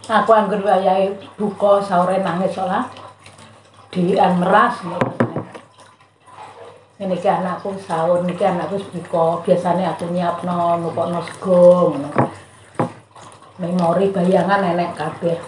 Aku anggur wayahe buka sahur nangis soalnya dian meras. Ini ki anakku sahur, niki anakku buka. Biasanya aku nyiapno nukokno sego ngono. Memori bayangan nenek kabeh.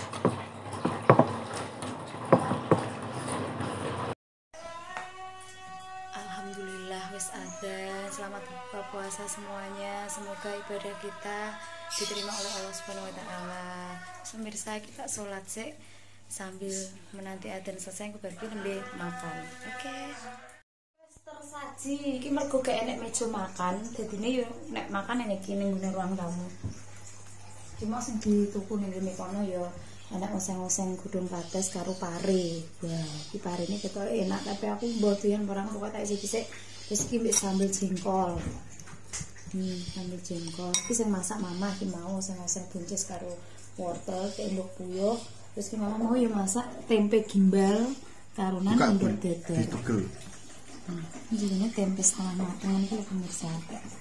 Alhamdulillah wis adzan. Selamat buka puasa semuanya. Semoga ibadah kita diterima oleh Allah Subhanahu wa taala. Pemirsa, kita sholat sih sambil menanti adzan selesai aku bagi nembe makan. Oke. Tersaji iki mergo gak enek meja makan, dadine yo nek makan enek iki ning ruang tamu. Cuma sing dituku ning kene kono yo enak oseng-oseng gudung pates karo pare. Wah, iki parene ketok enak tapi aku mboten barang kok tak sithik-sithik. Terus iki mbek sambel jengkol. Sambel jengkol. Iki sing masak mama iki mau oseng-oseng buncis karo wortel, endok puyuh. Terus ki mama mau yo masak tempe gimbal karunan endok dadar. Jadinya tempe setengah matang itu pemirsa.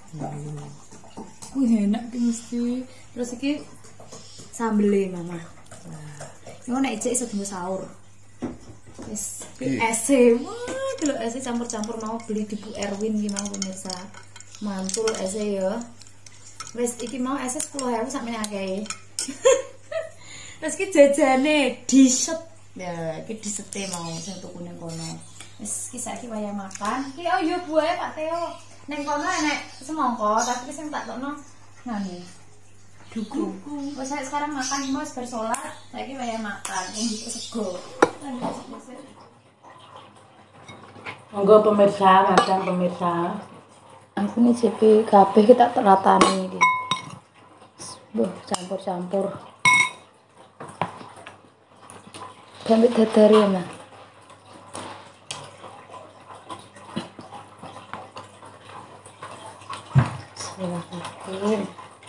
Enak mesti. Terus iki sambele mama. Wah, nek ijek iso dienggo sahur. Wis ese. Wah, delok ese campur-campur mau beli di Bu Erwin iki mau pemirsa. Mantul ese ya. Wis iki mau ese 10.000 sampe akeh. Terus iki jajane diset. Ya, iki disete mau sing tuku ning kono. Wis iki saiki wayah makan. Iki oh yo buahe Pak Teo. Ning kono enek semangka, tapi sing tak tokno ngene. Duku. Wis sekarang makan Mas bar salat, saiki wayah makan ning sego. Monggo pemirsa, makan pemirsa. Aku nih CP kabeh kita teratani iki. Boh, campur-campur. Gambit dadar ya, Mas. Silakan.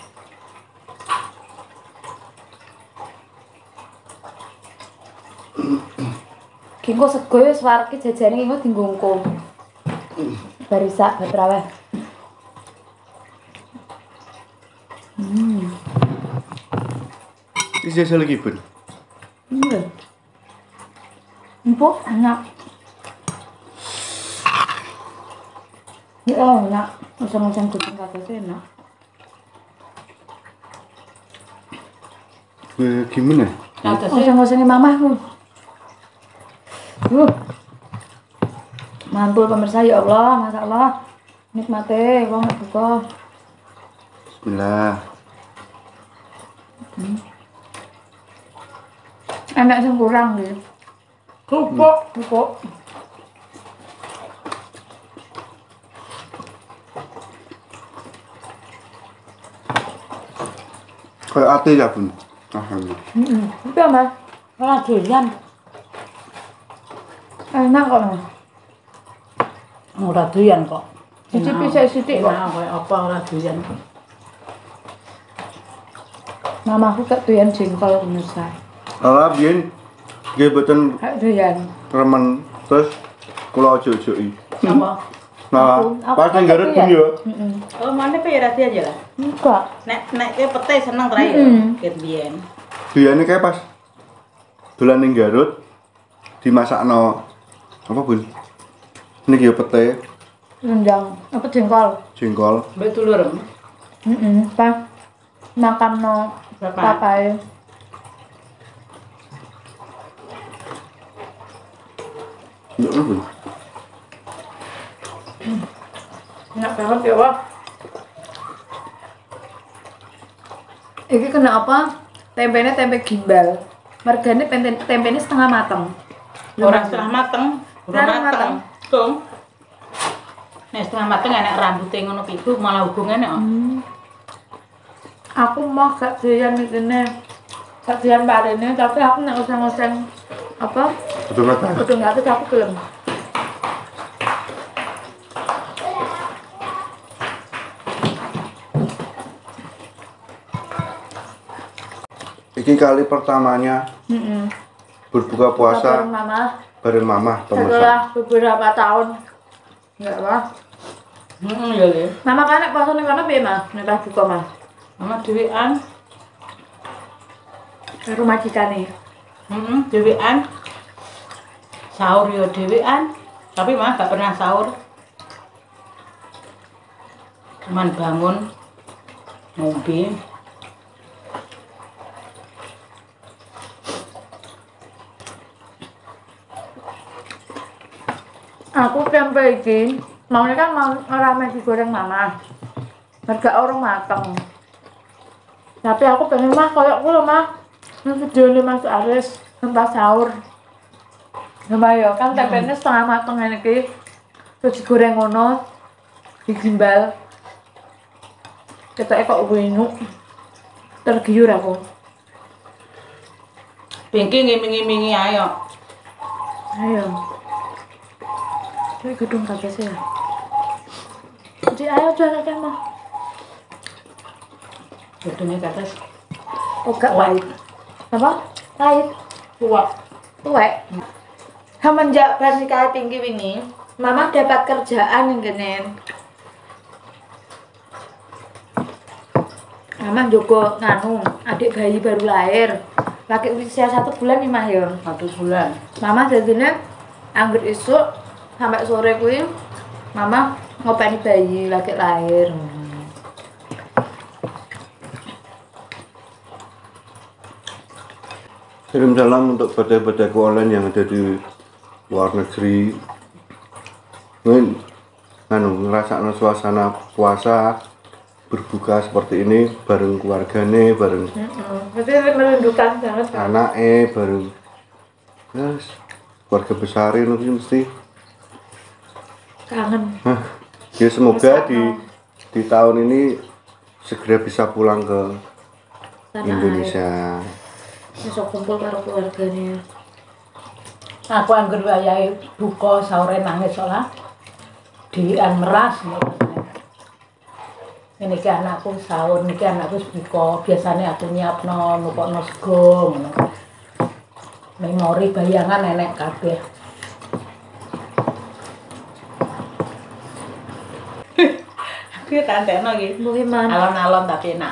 Kingko sego wis warke jajane kingko dinggongko. Barisak batraweh. Isi lagi pun. Empuk enak. Ya enak. Oseng-oseng kucing kabeh enak. Gimana? Oseng-osengnya mamahku. Mantul pemirsa ya Allah, Masya Allah. Nikmati, wong buka. Bismillah. Enak sing kurang iki. Kupuk. Kayak ate ya pun. Alhamdulillah. Itu Mas. Ora doyan. Enak kok Mas. Ora doyan kok. Cicipi sithik kok. Nah, koyo apa ora doyan. Mamaku gak doyan jengkol pemirsa. Ala biyen nggih boten Gak doyan. remen terus kula ojo-ojoki. Apa? Nah, pas ning Garut pun yo. Oh, mana pe ra aja lah. Enggak. Nek ke pete seneng tra ya. Ket biyen. Biyane kayak pas dolan ning Garut dimasakno apa Bun? Niki yo pete, Rendang. Apa jengkol? jengkol. Mbek dulur. Pas makan papai. Yo Bun. Enak banget ya, Wak. Iki kena apa? Tempenya tempe gimbal. Margane tempenya setengah mateng. Ora setengah mateng, ora Setengah mateng. Tung. Nek setengah mateng enak rambute ngono pitu malah hubungane kok. Aku mau gak doyan ini. Gak doyan parene, tapi aku nek oseng-oseng apa? Betul kata. Udung atus aku gelem. Iki kali pertamanya berbuka puasa Mama bareng mama pemirsa. setelah beberapa tahun. Enggak lah. Iya le. Mama kan nek puasa ning kono piye, Mas? Nek pas buka, Mas. Mama dhewean. karo majikane. Dhewean. Sahur yo dhewean, tapi mah gak pernah sahur. Cuman bangun ngombe. Aku tempe iki, maunya kan mau rame digoreng mama. Harga orang mateng. Tapi aku pengen mah koyo ku lho mah. Nang videone Mas Aris tempat sahur. Lumayan kan tempenya setengah mateng ngene iki. Terus digoreng ngono. Digimbal. Ketoke kok enak. Tergiur aku. Pinky ngiming-ngimingi ayo. Ayo. Ini gedung kaget ya. Jadi ayo jual kan mah. Gedungnya ke atas. Oh gak pahit. Apa? Pahit. Tuwek. Semenjak pernikahan Pinky ini, Mama dapat kerjaan yang kenen. Mama juga nganu, adik bayi baru lahir. Laki usia 1 bulan nih mah ya. 1 bulan. Mama jadinya anggur isuk sampai sore kuwi Mama ngopeni bayi lagi lahir. Kirim salam untuk badai-badaiku online yang ada di luar negeri. Mungkin ngerasakno suasana puasa berbuka seperti ini bareng keluargane, bareng Tapi merindukan banget kan. anaknya, bareng keluarga besar ini mesti. Kangen. Ya semoga di tahun ini segera bisa pulang ke Tanah Indonesia. Besok kumpul karo keluarganya. Aku anggur wayahe buka sahur nangis soalnya dhewean meras. Ini ki anakku sahur, niki anakku buka. Biasanya aku nyiapno nukokno sego ngono. Memori bayangan nenek kabeh. Aku tak entekno iki. Bagaimana? Alon-alon tapi enak.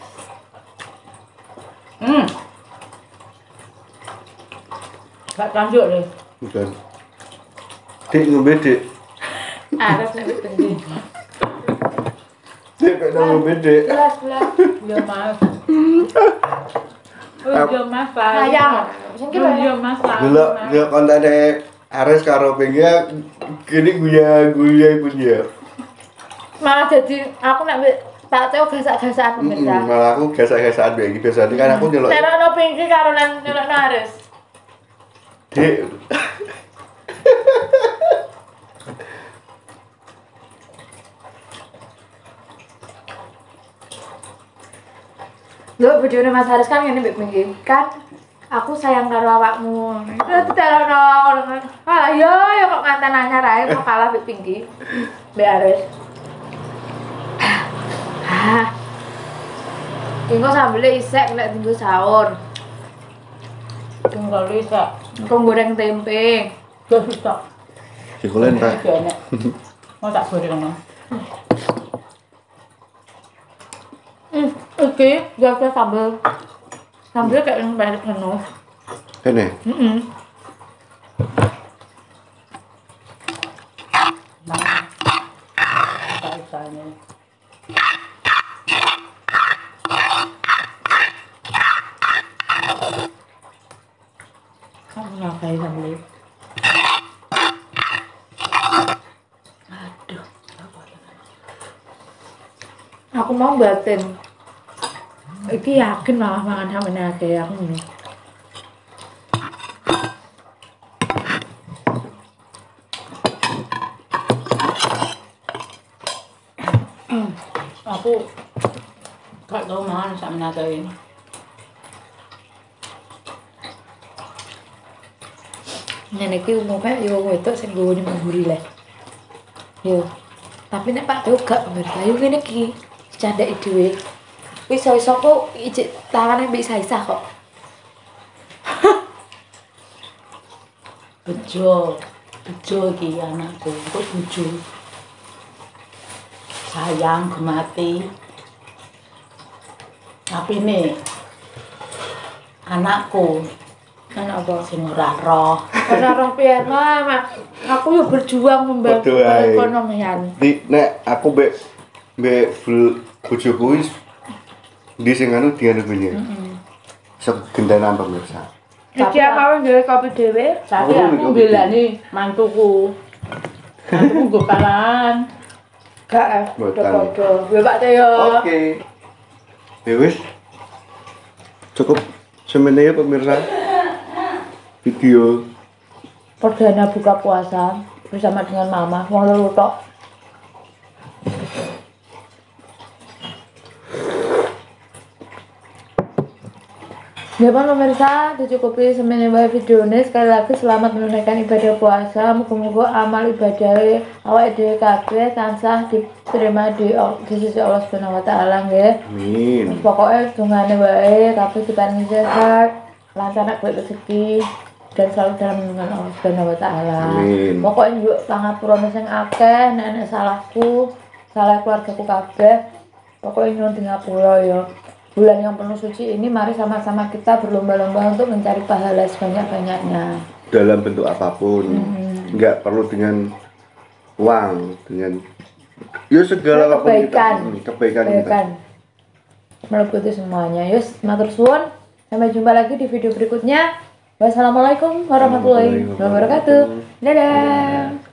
Gak lanjut deh. Bukan. Dik ngombe dik. Arep nek penting. Dik kok ngombe dik. Belas. Ya mas. Oh iya mas. Sayang. Sing ki Iya mas. Delok kontene Ares karo Pinky gini guya punya. Malah jadi aku nek tak teo gasak-gasakan pemirsa. Malah aku gasak-gasakan bae iki biasane kan aku nyelok. Nelokno Pinky karo nang nelokno Aris. Dik. Lho videone Mas Haris kan ngene mbek Pinky. Kan aku sayang karo awakmu. Terus telokno. Ah ya kok nganten anyar ae kok kalah mbek Pinky. Mbek Aris. Engko sambele isek nek dienggo sahur. Tunggal bisa. Engko goreng tempe. Gak bisa. Dikulen ta. Enak. Mau tak goreng. Oke, gak ada sambel. Sambelnya kayak yang banyak penuh. Kene. Nah. Bisa-bisanya. Kamu ngapain sambel? Aduh, Aku mau batin. Iki yakin malah mangan sama nake aku nih. aku gak tau mangan sak menate ini. Ngene iki umumnya yo wedok sing nggowo mburi le. Yo. Tapi nek Pak Dew gak pemirsa, yo ngene iki. Candake dhewe. Wis iso kok ijik tangane mbek Saisa kok. Bejo iki anakku, kok bojo. Sayang gemati. Tapi nih anakku Anak apa? sing ora roh. Ora roh piye, Mama. Aku yo berjuang membantu Betul, ae. perekonomian. Nek aku bojoku wis di sing anu dianu punya. Segentenan pemirsa. Iki mau gawe kopi dhewe. Tapi Oh, aku iya, belani mantuku. Mantuku nggo kalan. Gak Boten. podo. Ya Pak Teo. Oke. Ya wis. Cukup semene ya pemirsa. Video Perdana buka puasa bersama dengan Mama. Wong loro tok. Ya Pak pemirsa, dicukupi semene wae video ini. Sekali lagi selamat menunaikan ibadah puasa. Muga-muga amal ibadah awake dhewe kabeh tansah diterima di sisi Allah Subhanahu wa taala nggih. amin. Pokoknya dungane wae kabeh diparingi sehat, lancar golek rezeki dan selalu dalam lindungan Allah Subhanahu wa taala. Amin. Pokoknya yuk pangapura sing akeh, nek salahku, salah keluargaku kabeh. Pokoknya nyuwun di ngapura ya. Bulan yang penuh suci ini mari sama-sama kita berlomba-lomba untuk mencari pahala sebanyak-banyaknya. Dalam bentuk apapun. Enggak perlu dengan uang, dengan ya segala apapun Kebaikan. kebaikan kita. Kebaikan. Meliputi semuanya. Yus, matur suwun. Sampai jumpa lagi di video berikutnya. Wassalamualaikum warahmatullahi wabarakatuh. Dadah.